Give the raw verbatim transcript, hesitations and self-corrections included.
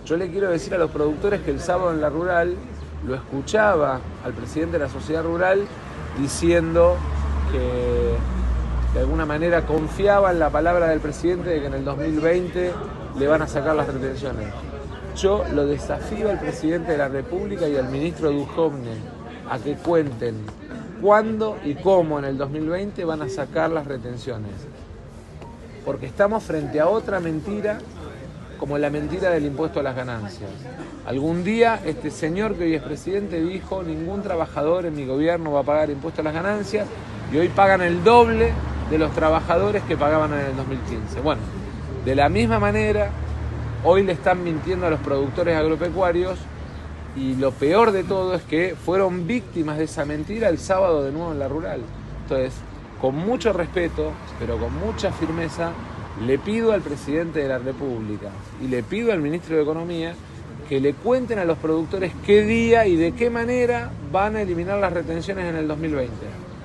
Yo le quiero decir a los productores que el sábado en La Rural lo escuchaba al presidente de la sociedad rural diciendo que de alguna manera confiaba en la palabra del presidente de que en el dos mil veinte le van a sacar las retenciones. Yo lo desafío al presidente de la República y al ministro Duhovne a que cuenten cuándo y cómo en el dos mil veinte van a sacar las retenciones. Porque estamos frente a otra mentira, como la mentira del impuesto a las ganancias. Algún día este señor que hoy es presidente dijo: ningún trabajador en mi gobierno va a pagar impuesto a las ganancias, y hoy pagan el doble de los trabajadores que pagaban en el dos mil quince. Bueno, de la misma manera, hoy le están mintiendo a los productores agropecuarios, y lo peor de todo es que fueron víctimas de esa mentira el sábado de nuevo en La Rural. Entonces, con mucho respeto, pero con mucha firmeza, le pido al presidente de la República y le pido al ministro de Economía que le cuenten a los productores qué día y de qué manera van a eliminar las retenciones en el dos mil veinte.